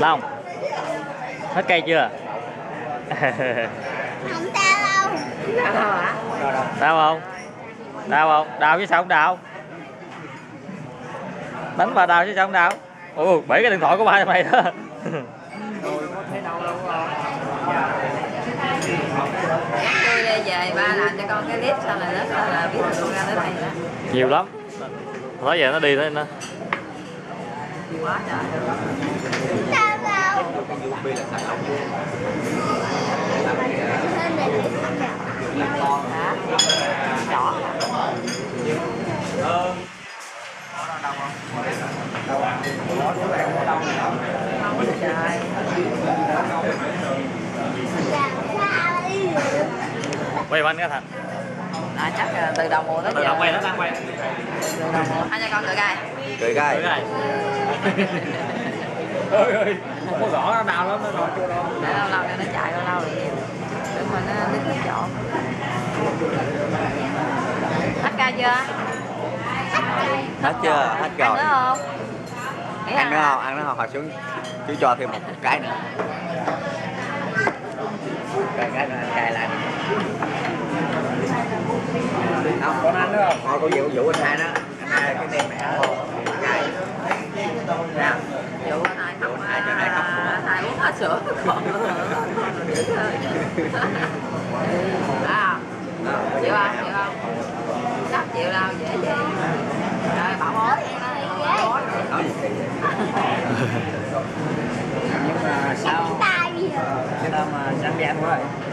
Long, hết cây chưa? Không sao đâu. Đau hả? Đau không? Đau không? Đau chứ sao không đau? Đánh vào đau chứ sao không đau? Ồ, bể cái điện thoại của ba mày đó. Tôi có thấy đau đâu không? Tôi về ba làm cho con cái clip sau này đó là biết tôi ra tới đây đó. Nhiều lắm. Nói giờ nó đi thôi nó. Quá trời. Sao đâu. Hả? Đỏ. Trời. Quay quanh cái Thành. À, chắc là từ đầu mùa tới Từ giờ. đầu quay nó đang quay. Từ đầu mùa. Hai cha con cười gai. Cười gai. Cười gai. Ơi ơi, không có rõ nó đau lắm nó rồi chưa đâu. Để lâu lâu cho nó chạy lâu lâu rồi. Để mà nó đứng cái chỗ. Hết ca chưa? Hết chưa? Hết Ăn rồi. nữa không? Ăn nữa không? Ăn nữa không? Hồi xuống chú cho thêm một cái nữa. Cái nữa anh cài lại. Không, con ăn nữa không? Thôi cô vụ anh hai đó. Anh hai cái tem mẹ cài. Nè. Vụ anh hai khóc. Hai cho hai khóc. Hai uống hết sữa. À, chịu không? Chịu không? Chắc chịu đâu, dễ vậy. Rồi, bảo mối. Nói gì? Nhưng mà sao? Tay gì Sao mà sáng gian quá rồi.